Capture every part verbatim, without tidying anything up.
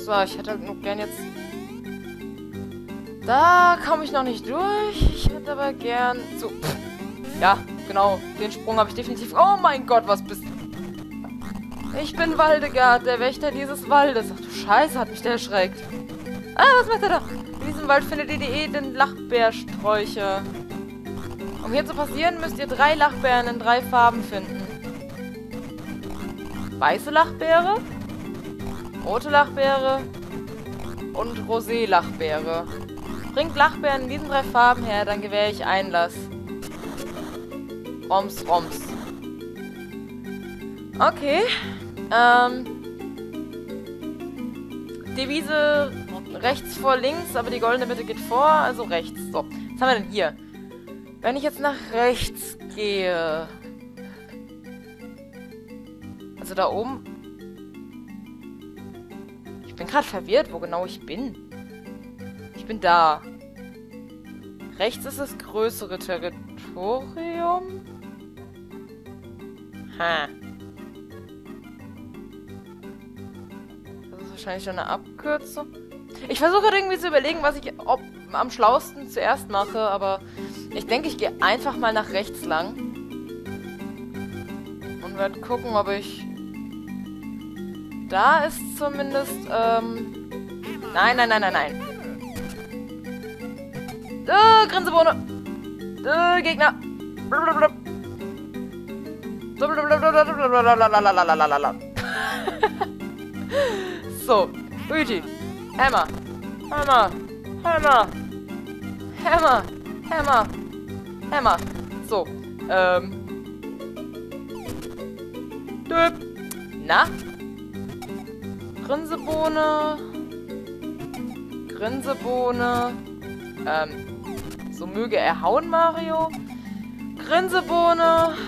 So, ich hätte halt nur gern jetzt... Da komme ich noch nicht durch. Ich hätte aber gern... So, pff. Ja, genau. Den Sprung habe ich definitiv... Oh mein Gott, was bist du? Ich bin Waldegard, der Wächter dieses Waldes. Ach du Scheiße, hat mich der erschreckt. Ah, was macht er da? In diesem Wald findet ihr die edlen Lachbeersträuche. Um hier zu passieren, müsst ihr drei Lachbeeren in drei Farben finden. Weiße Lachbeere, rote Lachbeere und Rosé-Lachbeere. Bringt Lachbeeren in diesen drei Farben her, dann gewähre ich Einlass. Roms, Roms. Okay. Ähm. Devise rechts vor links, aber die goldene Mitte geht vor, also rechts. So, was haben wir denn hier? Wenn ich jetzt nach rechts gehe... Also da oben... Ich bin gerade verwirrt, wo genau ich bin. Ich bin da. Rechts ist das größere Territorium. Ha. Das ist wahrscheinlich schon eine Abkürzung. Ich versuche gerade irgendwie zu überlegen, was ich ob, am schlausten zuerst mache, aber ich denke, ich gehe einfach mal nach rechts lang. Und werde gucken, ob ich... Da ist zumindest, ähm... Nein, nein, nein, nein, nein. Äh, Grinsebohne. Äh, Gegner. So, Luigi. Hammer. Hammer. Hammer. Hammer. Hammer. Hammer. So, ähm. Döp. Na? Grinsebohne. Grinsebohne. Ähm. So möge er hauen, Mario. Grinsebohne.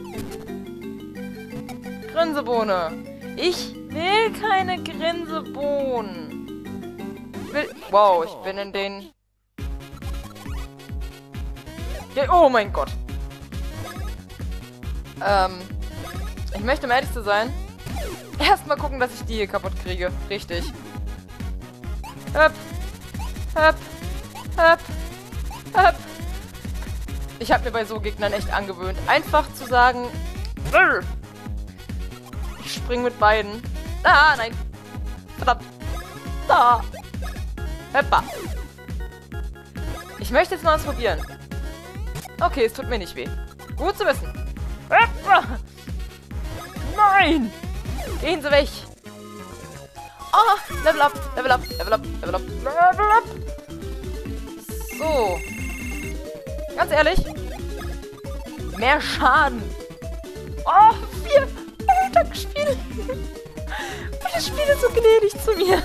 Grinsebohne. Ich will keine Grinsebohnen. Ich will... Wow, ich bin in den... Ja, oh mein Gott. Ähm... Ich möchte, um ehrlich zu sein, erstmal gucken, dass ich die hier kaputt kriege. Richtig. Höp. Höp. Höp. Höp. Ich habe mir bei so Gegnern echt angewöhnt, einfach zu sagen... Ich spring mit beiden. Ah, nein. Verdammt. Da. Hoppa. Ich möchte jetzt mal was probieren. Okay, es tut mir nicht weh. Gut zu wissen. Hoppa. Nein. Gehen Sie weg. Oh, Level up, Level up, Level up, Level up, Level up. So. Ganz ehrlich. Mehr Schaden. Oh, vier. Danke, Spiel. Und das Spiel ist so gnädig zu mir.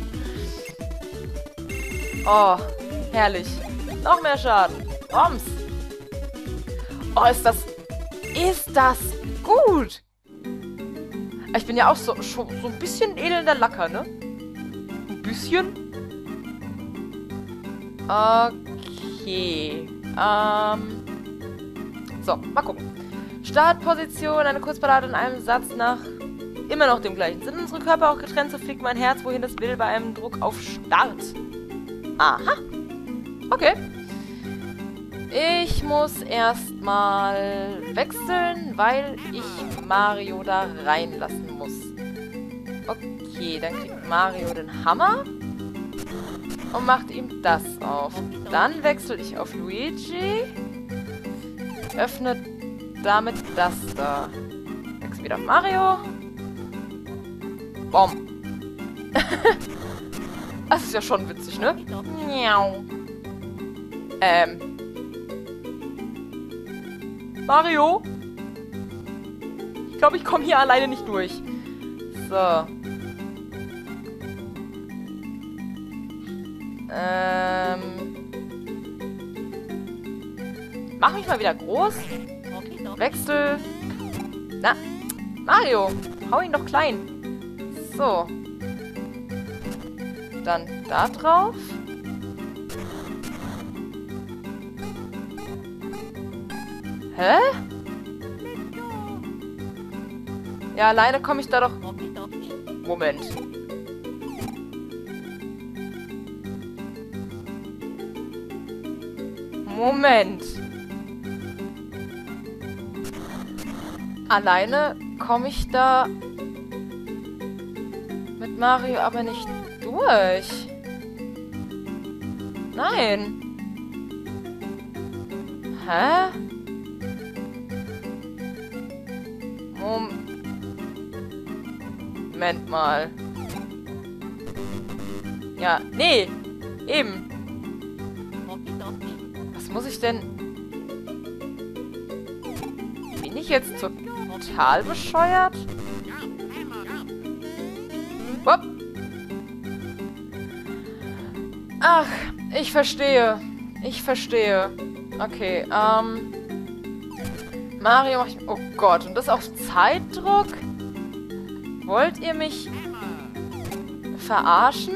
Oh, herrlich. Noch mehr Schaden. Roms. Oh, ist das... Ist das gut. Ich bin ja auch so, so, so ein bisschen elender Lacker, ne? Ein bisschen. Okay. Ähm. So, mal gucken. Startposition, eine Kurzballade in einem Satz nach immer noch dem gleichen. Sind unsere Körper auch getrennt, so fliegt mein Herz, wohin es will, bei einem Druck auf Start. Aha. Okay. Ich muss erstmal wechseln, weil ich Mario da reinlassen muss. Okay, dann kriegt Mario den Hammer und macht ihm das auf. Dann wechsle ich auf Luigi. Öffnet damit das da. Wechsel wieder auf Mario. Bom. Das ist ja schon witzig, ne? Miau. Ähm. Mario? Ich glaube, ich komme hier alleine nicht durch. So. Ähm. Mach mich mal wieder groß. Wechsel. Na. Mario. Hau ihn doch klein. So. Dann da drauf. Hä? Ja, alleine komme ich da doch... Moment. Moment. Alleine komme ich da mit Mario aber nicht durch. Nein. Hä? Moment mal. Ja, nee. Eben. Was muss ich denn... Bin ich jetzt total bescheuert? Hopp. Ach, ich verstehe. Ich verstehe. Okay, ähm... Mario macht... Oh Gott, und das auf Zeitdruck? Wollt ihr mich verarschen?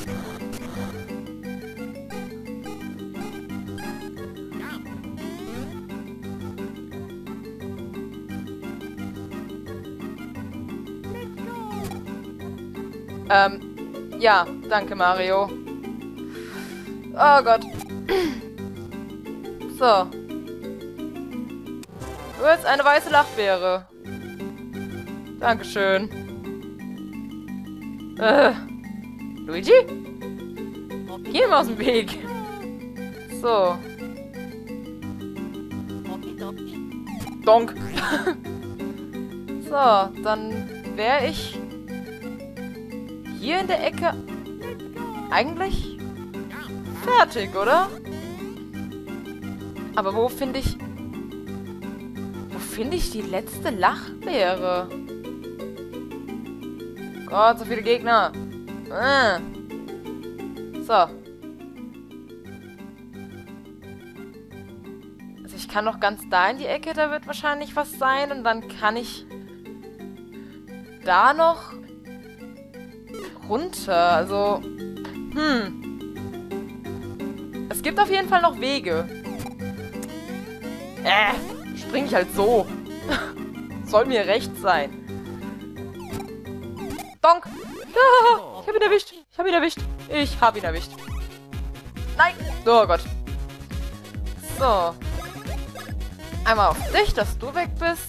Ähm, ja, danke, Mario. Oh Gott. So. Du willst eine weiße Lachbeere. Dankeschön. Äh. Luigi? Geh mal aus dem Weg. So. Donk. So, dann wäre ich hier in der Ecke eigentlich fertig, oder? Aber wo finde ich... Wo finde ich die letzte Lachbeere? Gott, so viele Gegner. Ah. So. Also ich kann noch ganz da in die Ecke, da wird wahrscheinlich was sein. Und dann kann ich da noch runter. Also, hm. Es gibt auf jeden Fall noch Wege. Äh, spring ich halt so. Soll mir recht sein. Donk. Ah, ich hab ihn erwischt. Ich hab ihn erwischt. Ich hab ihn erwischt. Nein. Oh Gott. So. Einmal auf dich, dass du weg bist.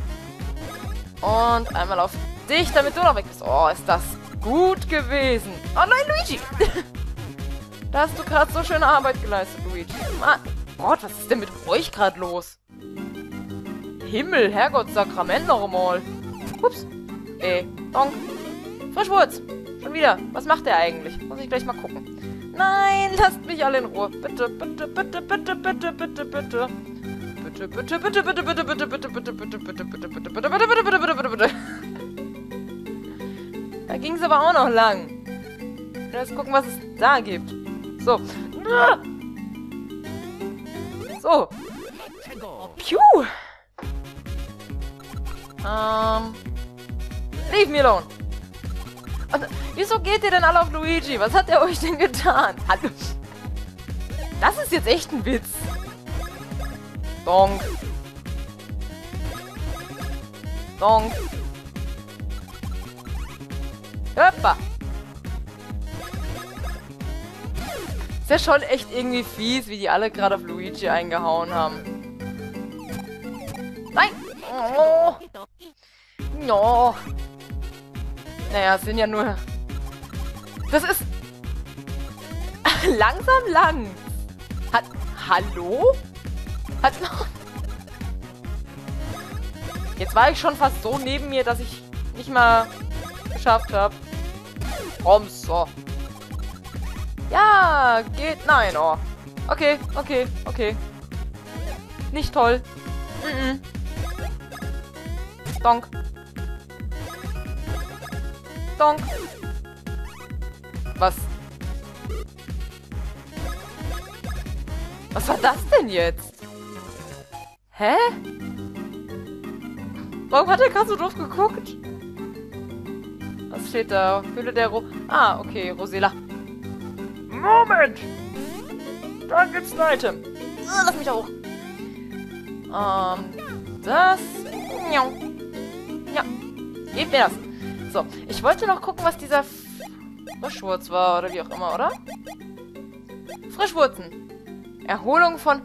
Und einmal auf dich, damit du noch weg bist. Oh, ist das gut gewesen. Oh nein, Luigi. Da hast du gerade so schöne Arbeit geleistet, Luigi. Mann. Gott, was ist denn mit euch gerade los? Himmel, Herrgott, Sakrament noch einmal. Ups. Ey, Donk. Frischwurz. Schon wieder. Was macht der eigentlich? Muss ich gleich mal gucken. Nein, lasst mich alle in Ruhe. Bitte, bitte, bitte, bitte, bitte, bitte, bitte. Bitte, bitte, bitte, bitte, bitte, bitte, bitte, bitte, bitte, bitte, bitte, bitte, bitte, bitte, bitte, bitte, bitte, bitte, bitte. Da ging es aber auch noch lang. Jetzt gucken, was es da gibt. So. So. Piu. Ähm. Leave me alone. Und wieso geht ihr denn alle auf Luigi? Was hat er euch denn getan? Hallo. Das ist jetzt echt ein Witz. Donk. Donk. Hoppa. Ist ja schon echt irgendwie fies, wie die alle gerade auf Luigi eingehauen haben. Nein! Oh. No. Naja, es sind ja nur... Das ist... langsam lang. Hat... Hallo? Hat noch... Jetzt war ich schon fast so neben mir, dass ich nicht mal geschafft habe. Komm, so. Ja, geht... Nein, oh. Okay, okay, okay. Nicht toll. Mm-mm. Donk. Donk. Was? Was war das denn jetzt? Hä? Warum hat er gerade so doof geguckt? Was steht da? Fülle der Ro... Ah, okay, Rosela. Moment! Da gibt's ein Item. Ah, lass mich da hoch. Ähm, das... Ja. Ja. Gebt mir das. So, ich wollte noch gucken, was dieser Frischwurz war, oder wie auch immer, oder? Frischwurzen. Erholung von...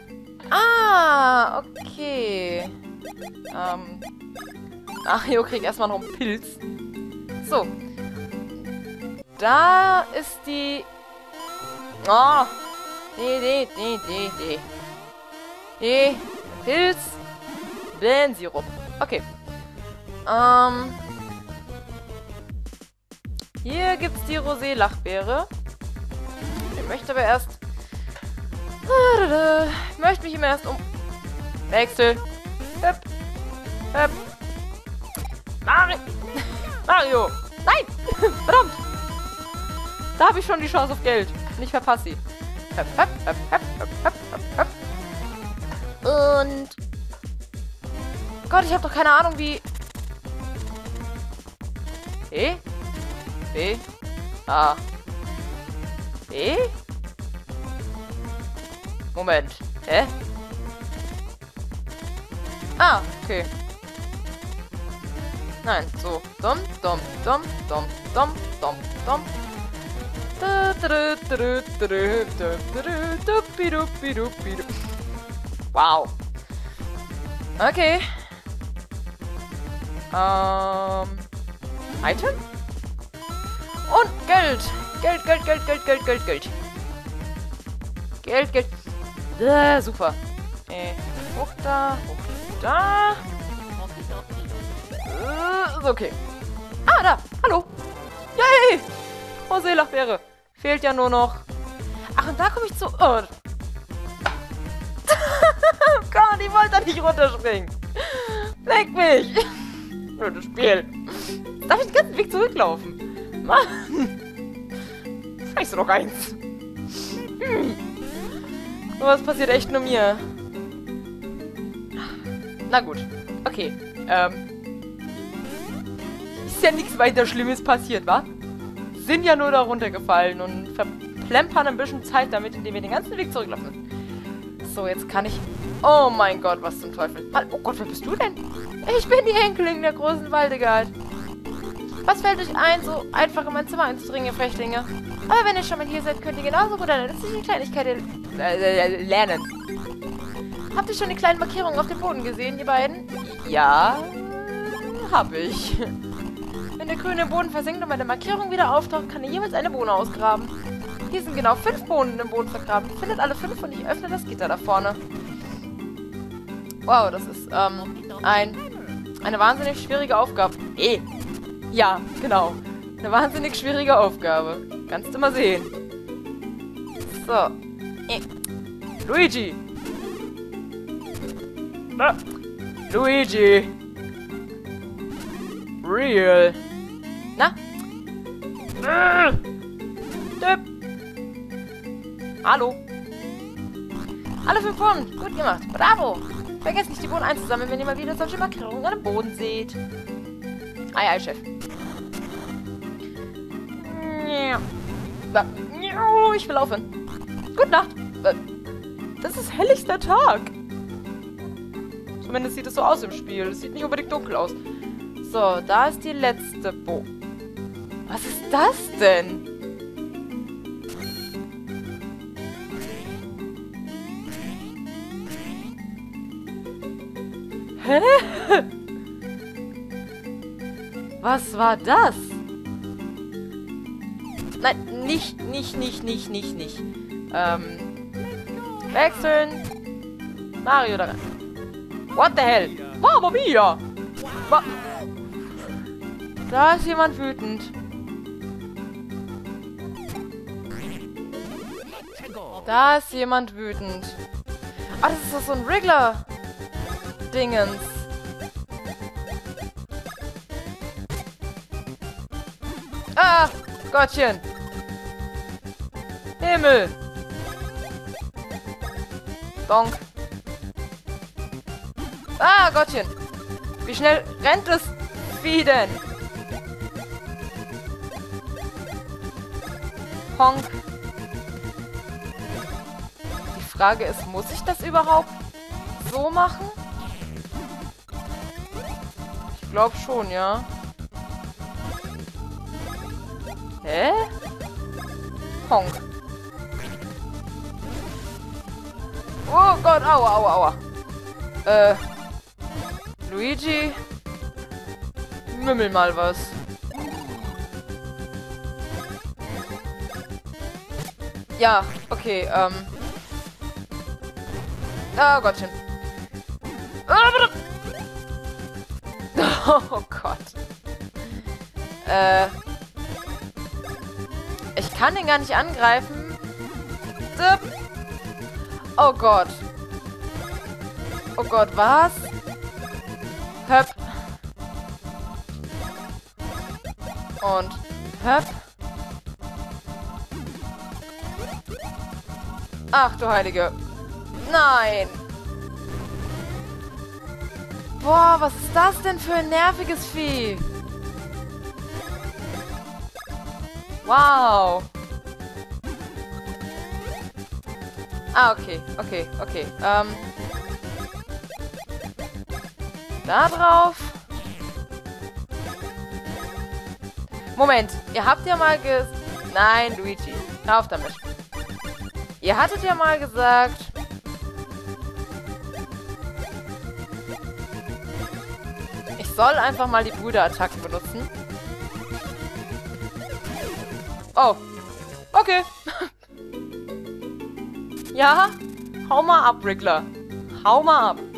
Ah, okay. Ähm... Mario kriegt erstmal noch einen Pilz. So. Da ist die... Oh. Nee, nee, nee, nee, nee. Nee. Pilz. Blähensirup. Okay. Ähm... Hier gibt's die Rosé-Lachbeere. Ich möchte aber erst... Ich möchte mich immer erst um... Wechsel. Hüpp. Hüpp. Mario. Mario. Nein. Verdammt. Da habe ich schon die Chance auf Geld. Und ich verpasse sie. Hüpp, hüpp, hüpp, hüpp, hüpp, hüpp, hüpp. Und... Gott, ich habe doch keine Ahnung, wie... E? B? A. B? Moment. Hä? Ah, okay. Nein, so. Dumm, dumm, dumm, dumm, dumm, dumm, dumm. Wow. Okay. Ähm. Item? Und Geld. Geld, Geld, Geld, Geld, Geld, Geld, Geld. Geld, Geld. Äh, super. Äh, hoch da, hoch da. Äh, ist okay. Ah, da. Hallo. Yay. Rosé-Lachbeere. Fehlt ja nur noch. Ach, und da komme ich zu... Oh. Gott, ich wollte da nicht runterspringen. Leck mich. Blödes Spiel. Darf ich den ganzen Weg zurücklaufen? Mann. Vielleicht so noch eins. Hm. Was passiert echt nur mir? Na gut. Okay. Ähm. Ist ja nichts weiter Schlimmes passiert, wa? Sind ja nur da runtergefallen und verplempern ein bisschen Zeit damit, indem wir den ganzen Weg zurücklaufen. So, jetzt kann ich... Oh mein Gott, was zum Teufel. Oh Gott, wer bist du denn? Ich bin die Enkelin der großen Waldegard. Was fällt euch ein, so einfach in mein Zimmer einzudringen, ihr Frechlinge? Aber wenn ihr schon mal hier seid, könnt ihr genauso gut eine nützliche Kleinigkeit äh, lernen. Habt ihr schon die kleinen Markierungen auf dem Boden gesehen, ihr beiden? Ja, hab ich. Wenn der grüne Boden versinkt und meine Markierung wieder auftaucht, kann ihr jeweils eine Bohne ausgraben. Hier sind genau fünf Bohnen im Boden vergraben. Findet alle fünf und ich öffne das Gitter da vorne. Wow, das ist ähm, ein, eine wahnsinnig schwierige Aufgabe. Eh. Ja, genau. Eine wahnsinnig schwierige Aufgabe. Kannst du mal sehen. So. Eh. Luigi. Na. Luigi. Real. Na? Äh. Döp. Hallo. Alle fünf Bohnen. Gut gemacht. Bravo. Vergesst nicht, die Bohnen einzusammeln, wenn ihr mal wieder solche Markierungen an dem Boden seht. Ei, ei, Chef. Ich will aufhören. Gute Nacht. Das ist helllichster Tag. Zumindest sieht es so aus im Spiel. Es sieht nicht unbedingt dunkel aus. So, da ist die letzte Bo. Was ist das denn? Hä? Was war das? Nein, nicht, nicht, nicht, nicht, nicht, nicht. Ähm. Wechseln. Mario da rein. What the hell? Mamma mia! Ma da ist jemand wütend. Da ist jemand wütend. Ah, das ist doch so ein Wriggler-Dingens. Ah, Gottchen. Himmel. Donk. Ah, Gottchen. Wie schnell rennt das Vieh denn? Honk. Die Frage ist, muss ich das überhaupt so machen? Ich glaube schon, ja. Hä? Honk. Oh Gott, aua, aua, aua. Äh, Luigi? Mümmel mal was. Ja, okay, ähm. Oh Gottchen. Oh Gott. Äh. Ich kann den gar nicht angreifen. Oh Gott. Oh Gott, was? Höp. Und höp. Ach du Heilige. Nein. Boah, was ist das denn für ein nerviges Vieh? Wow. Ah, okay, okay, okay. Ähm. Da drauf. Moment, ihr habt ja mal ges... Nein, Luigi. Hör auf damit. Ihr hattet ja mal gesagt... Ich soll einfach mal die Brüderattacken benutzen. Oh. Okay. Ja, hau mal ab, Wriggler. Hau mal ab.